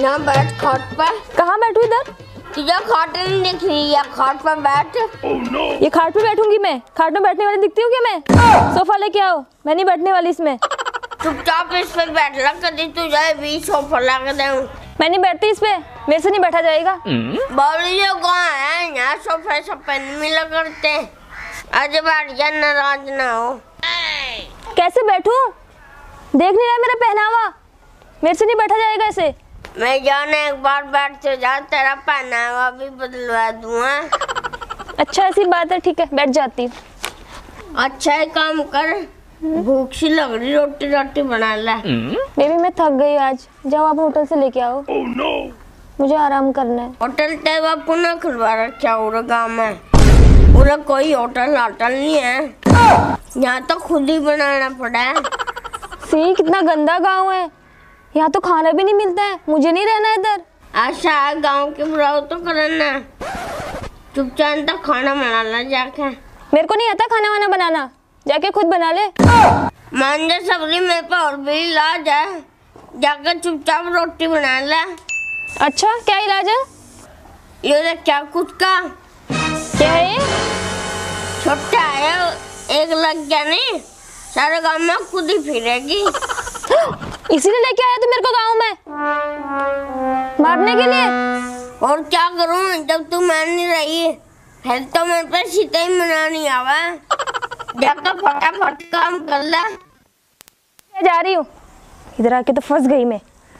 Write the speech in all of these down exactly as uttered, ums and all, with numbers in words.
यहाँ बैठ खाट पर। कहाँ बैठूं इधर? तुझे खाट नहीं दिख रही है, खाट पर बैठ। oh, no. ये खाट पे बैठूंगी मैं? खाट में बैठने वाली दिखती हूँ क्या मैं? सोफा लेके आओ, मैं नहीं बैठने वाली इसमें। चुपचाप इस पे बैठ ला, कभी तुझे भी सोफा ला के दूं। मैं नहीं बैठती इस पे, मेरे से नहीं बैठा जाएगा। बावली जो कहाँ है, यहाँ सोफे सब पे नहीं मिला करते। आज बैठ जा, नाराज ना हो। कैसे बैठूं? देख नहीं रहा मेरा पहनावा? मेरे से नहीं बैठा जाएगा ऐसे। मैं जाने एक बार बैठ तो जा, तेरा पहनावा भी बदलवा दूंगा। अच्छा ऐसी बात है, ठीक है बैठ जाती हूँ। अच्छा एक काम कर, भूख सी लग रही, रोटी रोटी बना ले। बेबी मैं थक गई आज, जाओ आप होटल से लेके आओ। oh, no. मुझे आराम करना है। होटल ते बापू ने खुलवा रखा पूरा गाँव में, पूरा कोई होटल होटल नहीं है, यहाँ तो खुद ही बनाना पड़ा है। सी कितना गंदा गाँव है, यहाँ तो खाना भी नहीं मिलता है। मुझे नहीं रहना इधर। अच्छा गांव के बुराव तो करना, चुपचाप तो खाना बना ला जाके। मेरे को नहीं आता खाना वाना बनाना, जाके खुद बना ले। मान जा सब्जी मेरे पे और भी इलाज है, जाकर चुपचाप रोटी बना ले। अच्छा क्या इलाज है? ये देख क्या कुछ का क्या है? छोटा है, एक लग गया नहीं, सारे गांव में खुद ही फिरेगी। इसीलिए लेके आया तू मेरे को गांव में मारने के लिए? और क्या करूं, जब तू मान नहीं रही फिर तो मेरे पे सीता ही मनानी आवा। जाकर फटाफट काम कर ले। जा रही हूँ, इधर आके तो फंस गई मैं।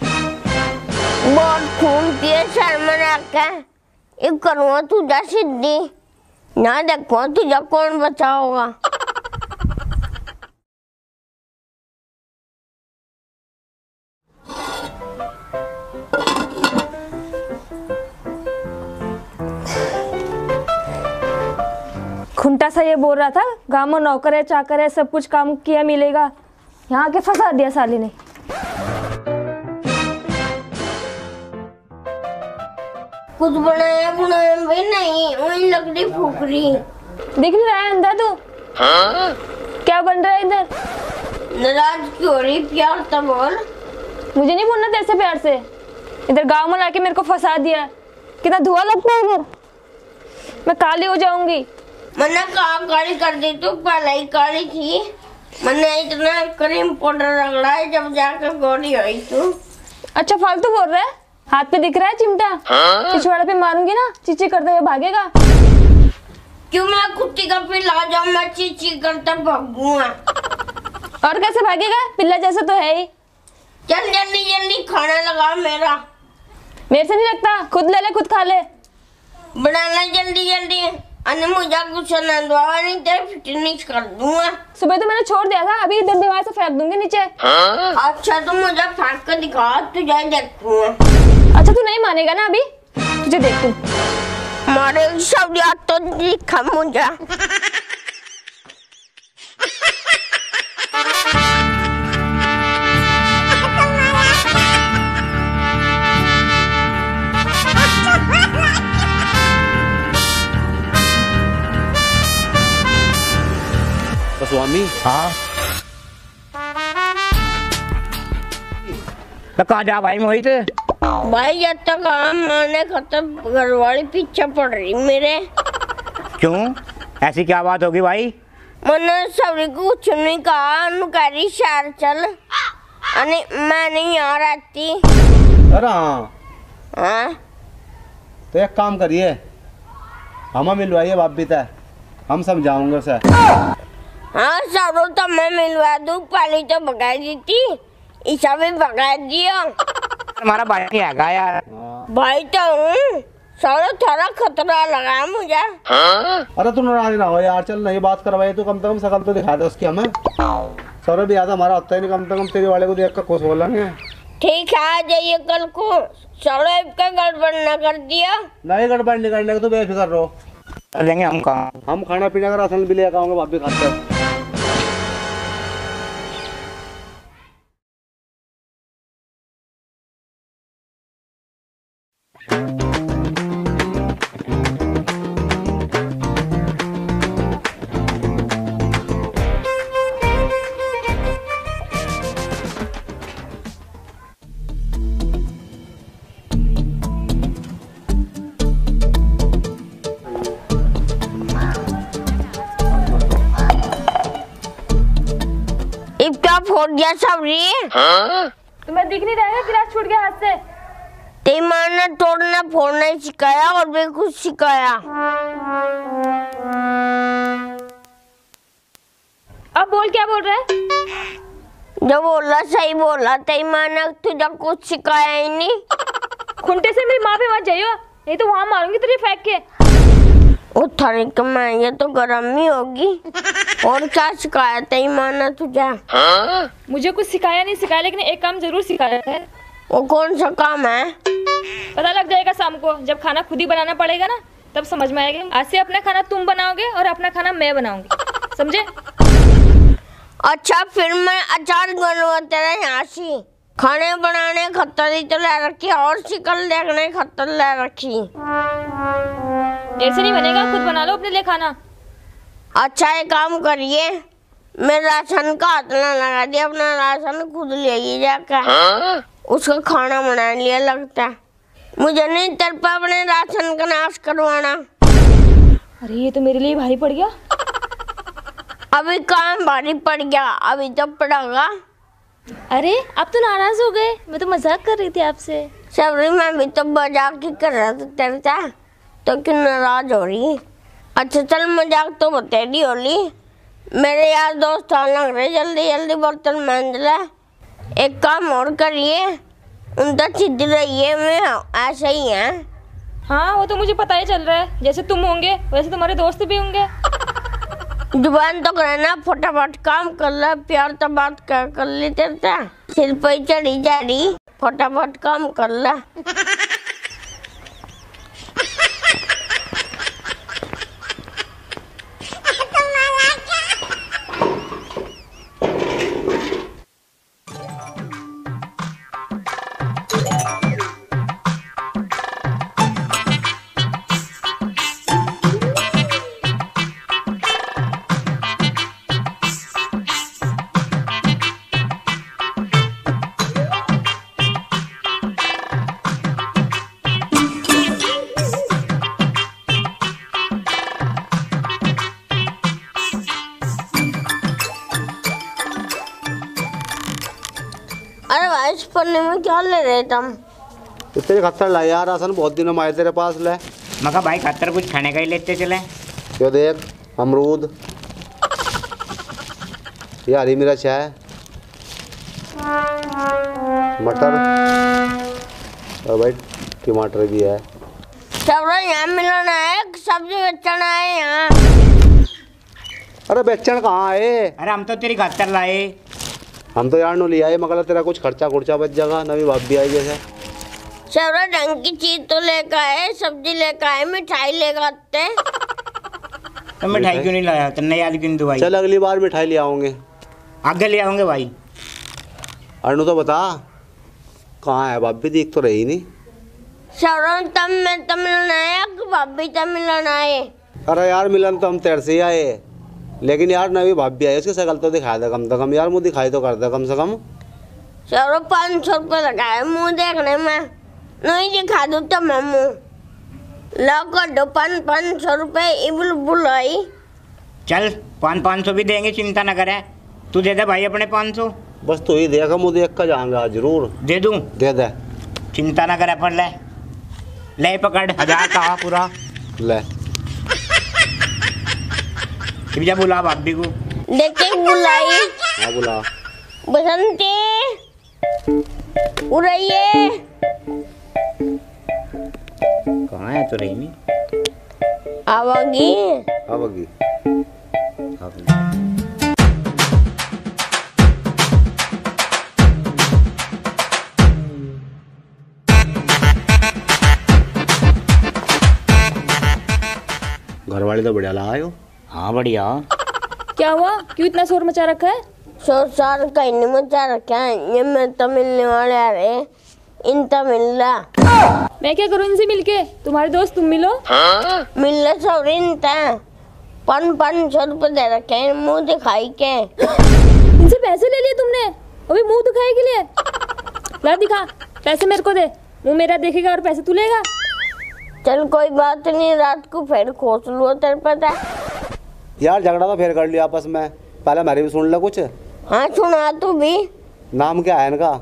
बहुत खून पिए शर्मन आके, ये करूँगा तुझा सिद्धि, ना देखो तुझा कौन बचाओगा। खुंटा सा ये बोल रहा था गाँव में नौकर है चाकर है, सब कुछ काम किया मिलेगा, यहाँ के फंसा दिया साली ने। कुछ बनाया बनाया भी नहीं, वही लकड़ी फूक रही। दिख नहीं रहा है अंदर तू? हाँ? क्या बन रहा है इधर? नाराज क्यों हो रही? प्यार तो बोल। मुझे नहीं बोलना तेरे से प्यार से, इधर गाँव में लाके मेरे को फंसा दिया। कितना धुआं लगता है इधर, मैं काली हो जाऊंगी। मैंने कहा काली कर दी, तू पहले ही काली थी। मैंने इतना क्रीम पाउडर रगड़ा है जब जाकर गोरी हुई तू। अच्छा फालतू बोल रहा है, हाथ पे दिख रहा है चिमटा। हाँ? पिछवाड़े पे मारूंगी ना, चीची करते हुए भागेगा। क्यों मैं कुत्ती का पिल्ला जाऊं, मैं चीची करता भागूंगा। और कैसे भागेगा, पिल्ला जैसा तो है ही। चल जल्दी जल्दी खाना लगा मेरा। मेरे से नहीं लगता, खुद ले ले खुद खा ले। बनाना जल्दी जल्दी, अने मुझे कुछ नंदवा नहीं, तेरे फिटनेस कर दूंगा। सुबह तो मैंने छोड़ दिया था, अभी इधर दीवार से फेंक दूंगी नीचे। हाँ? अच्छा तो मुझे फेंक कर दिखा, तुझे देखूंगा। अच्छा तू नहीं मानेगा ना, अभी तुझे देखूं। मारे सब याद तो दिखा मुझे। स्वामी हाँ तो कहाँ जा भाई मोहित? भाई जब तक काम माने खत्म, घरवाली पीछे पड़ रही मेरे। क्यों, ऐसी क्या बात होगी भाई? मैंने सभी को कुछ नहीं कहा, नुकारी शहर चल, अने मैं नहीं यहाँ रहती। अरे हाँ हाँ तो एक काम करिए, हमें मिलवाइए भाभी तय, हम समझाऊंगे उसे। हाँ सारों तो मैं मिलवा दूँ, पहले तो भगा दी थी, ईसा भी भगा दिया। हमारा भाई नहीं आएगा यार। भाई तो हूँ, सारा थोड़ा खतरा लगा मुझे। अरे तू नाराज ना हो यार, चल नहीं बात करवाई तो कम से कम शकल तो दिखा दे उसकी हमें। सौरभ भी आता हमारा होता ही नहीं, कम से कम तेरे वाले को देख कर खुश बोलेंगे। ठीक है आ जाइए कल को, सौरभ का गड़बड़ न कर दिया। नहीं गड़बड़ नहीं करने का, तू बेफिक्र रहो। लेंगे हम कहाँ, हम खाना पीने का राशन भी लेकर आऊंगे, भाभी खाते हैं। क्या फोड़ दिया सबरी? तुम्हें दिख नहीं रहेगा गिलास छूट गया हाथ से। तेरी माँ ने तोड़ना फोड़ना ही सिखाया और भी कुछ सिखाया। अब बोल, क्या बोल रहा है? जो बोला सही बोला, तेरी माँ ने तुझे कुछ सिखाया ही नहीं। खुंटे से मेरी माँ पे मत जाइयो, नहीं तो वहां मारूंगी तुझे फेंक के। उठाने के मैं ये तो गरम ही होगी। और क्या सिखाया तेरी माँ ने तुझे? मुझे कुछ सिखाया नहीं सिखाया, लेकिन एक काम जरूर सिखाया है। वो कौन सा काम है? पता लग जाएगा शाम को, जब खाना खुद ही बनाना पड़ेगा ना, तब समझ में आएगा। आज से अपना खाना तुम बनाओगे और अपना खाना मैं बनाऊंगी, समझे? अच्छा फिर मैं अचार बनवा तेरा यहाँ से। खाने बनाने खत्तर ही तो ले रखी और शिकल देखने खत्तर ले रखी। ऐसे नहीं बनेगा, खुद बना लो अपने लिए खाना। अच्छा एक काम करिए, मैं राशन का हाथ ना लगा दिया, अपना राशन खुद ले ही जाकर उसका खाना बना लिया। लगता है मुझे नहीं तेरे पे अपने राशन का नाश करवाना। अरे ये तो मेरे लिए भारी पड़ गया। अभी काम भारी पड़ गया, अभी तो पड़ेगा। अरे आप तो नाराज हो गए, मैं तो मजाक कर रही थी आपसे। सबरी मैं भी तो मजाक ही कर रहा था तेरे से, तो क्यों नाराज हो रही? अच्छा चल मजाक तो बतेरी होली। मेरे यार दोस्त आने लग रहे, जल्दी जल्दी बर्तन मांज ले। एक काम और करिए, उनका चिद्ध रहिए, मैं ऐसे ही है। हाँ वो तो मुझे पता ही चल रहा है, जैसे तुम होंगे वैसे तुम्हारे दोस्त भी होंगे। जुबान तो करना, फटाफट काम कर ले, प्यार तो बात कर कर ली तेरे से। सिर पे चढ़ी जा रही, फटाफट काम कर ले। अरे भाई इस पन्ने में क्या ले रहे तुम? तेरे खत्तर लाए यार, राशन बहुत दिनों में आए तेरे पास ले। मैं कहा भाई खत्तर कुछ खाने का ही लेते चले। यो देख अमरूद, ये हरी मिर्च है, मटर और भाई टमाटर भी है। सब यहाँ मिलना है, सब्जी बेचना है यहाँ। अरे बेचन कहाँ आए? अरे हम तो तेरी खत्तर लाए। हम तो यार नो ले आए, मगर तेरा कुछ खर्चा खुर्चा बच जाएगा। नवी भाभी आई जैसे सब ढंग की चीज तो लेकर आए, सब्जी लेकर आए, मिठाई लेकर आते। तो मिठाई क्यों नहीं लाया? तेने याद क्यों नहीं दो भाई? चल अगली बार मिठाई ले आओगे, आगे ले आओगे भाई। अनु तो बता कहाँ है भाभी? दिख तो रही नहीं। सब तब मैं तो मिलना है, भाभी तब मिलना है। अरे यार मिलन तो हम तेरे से ही आए, लेकिन यार नवी भाभी आई, उसकी शक्ल तो दिखा दे कम से कम यार, मुँह दिखाई तो कर दे कम से कम। चलो पाँच सौ रुपये लगाए मुँह देखने में, नहीं दिखा दूँ तो मैं मुँह ला कर दो। पाँच पाँच सौ रुपये इबुल बुलाई। चल पाँच पाँच सौ भी देंगे, चिंता न करे। तू दे दे भाई अपने पाँच सौ। बस तू ही देखा, मुँह देख कर जाऊंगा जरूर। दे दूँ? दे दे, चिंता न करे। पर ले ले पकड़, हजार का पूरा ले। जा बुला भाभी को। देखे बुलाई। हाँ बुला। बसंती उड़ाइए। कहाँ है तो रही नहीं? आवागी आवागी। घर वाले तो बढ़िया लगायो। हाँ बढ़िया। क्या हुआ, क्यों इतना शोर मचा रखा है? शोर सार कहीं नहीं मचा रखा है, ये मैं तो मिलने वाले आ रहे, इनता मिल रहा। मैं क्या करूँ इनसे मिलके? तुम्हारे दोस्त तुम मिलो। मिल रहा सब इनता पाँच पाँच सौ रुपये दे रखे हैं मुँह दिखाई के। इनसे पैसे ले लिए तुमने, अभी मुंह दिखाई के लिए? ला दिखा, पैसे मेरे को दे, मुंह मेरा देखेगा और पैसे तू लेगा। चल कोई बात नहीं, रात को फिर खोस लो, तेरे पता है। यार झगड़ा तो फिर कर लिया आपस में, पहले मेरी भी सुन ले कुछ। हाँ सुना तू भी। नाम क्या है इनका?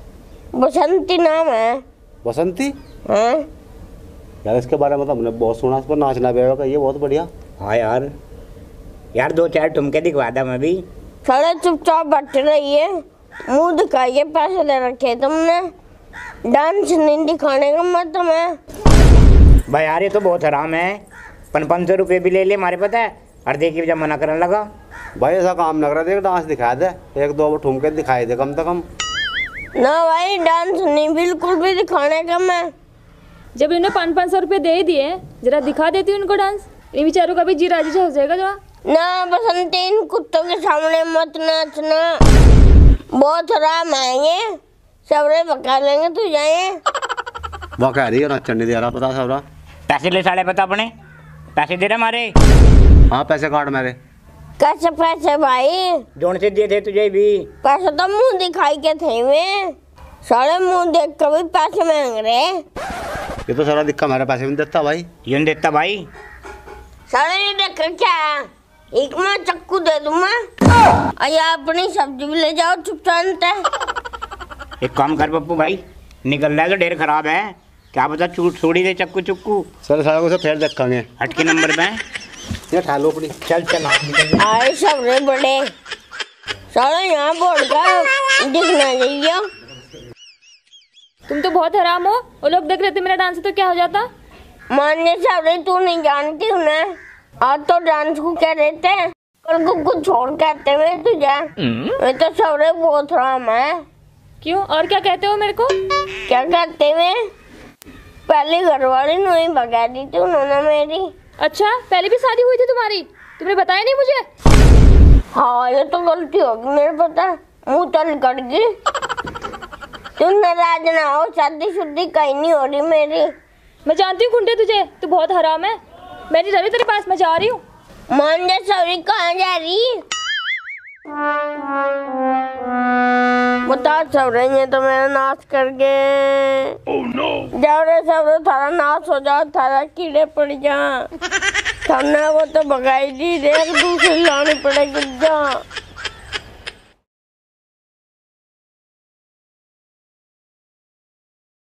बसंती नाम है। बसंती? हाँ यार इसके बारे में तो हमने बहुत सुना, इस पर नाचना भी होगा, ये बहुत बढ़िया। हाँ यार, यार दो चार ठुमके दिखवा दा मैं भी। साले चुपचाप बैठे रहिए, मुंह दिखाइए, पैसे दे रखे तुमने, डांस नहीं दिखाने का मत तुम्हें। भाई यार ये तो बहुत हराम है, पन पाँच सौ रुपये भी ले ले हमारे, पता है। और देखिए जब मना करने लगा। भाई ऐसा काम न करा, देख डांस दिखा दे, एक दो ठुमके दिखाई दे कम से कम। ना भाई डांस नहीं बिल्कुल भी दिखाने का मैं। जब इन्होंने पाँच पाँच सौ रुपये दे ही दिए, जरा दिखा देती हूँ उनको डांस। इन बेचारों का भी जी राजी से हो जाएगा जरा। ना बसंती, इन कुत्तों के सामने मत नाचना, बहुत हराम है ये, सबरे बका लेंगे तू जाए। वो कह रही है नचन नहीं दे रहा, पता सबरा। पैसे ले साले, पता अपने पैसे दे रहे हमारे। हाँ पैसे काट मेरे। कैसे पैसे भाई? जोन से दिए थे तुझे भी। पैसे तो मुंह दिखाई के थे वे, सारे मुंह देख कर भी पैसे मांग रहे। ये तो सारा दिक्कत मेरे पैसे भी नहीं देता भाई। यूं देता भाई। सारे नहीं देख कर क्या, एक में चक्कू दे दूँ मैं। अया अपनी सब्जी भी ले जाओ चुपचाप। एक काम कर पप्पू भाई, निकल रहा है तो ढेर खराब है, क्या पता चूट छोड़ी दे चक्कू चुक्कू। सर सारा कुछ फिर देखेंगे। हट के नंबर पे ये ठा लो अपनी। चल चल आए सबरे बड़े, सारे यहाँ बोल कर दिखना चाहिए। तुम तो बहुत हराम हो, वो लोग देख लेते मेरा डांस तो क्या हो जाता। मान्य सबरे तू नहीं जानती हूँ ना, आज तो डांस को क्या रहते हैं, कल को कुछ छोड़ कहते हुए तुझे। मैं तो सबरे बहुत हराम है। क्यों, और क्या कहते हो मेरे को? क्या कहते हुए, पहले घरवाली नहीं भगा दी थी उन्होंने मेरी। अच्छा, पहले भी शादी हुई थी तुम्हारी, तुमने बताया नहीं मुझे? हाँ ये तो गलती होगी मेरे, पता मुँह तल कट गई। तुम नाराज ना हो, शादी शुद्धि कहीं नहीं हो रही मेरी। मैं जानती हूँ खुंडे तुझे, तू बहुत हराम है। मैं नहीं जा रही तेरे पास, मैं जा रही हूँ। मान जा सौरी, कहाँ जा रही? बता सौरे, ये तो मेरा नाश कर गए। oh, no. जाओ रे सौरे, थारा नाश हो जाओ, थारा कीड़े पड़ जा। थाना वो तो भगाई दी, देख दूसरी लानी पड़ेगी जा।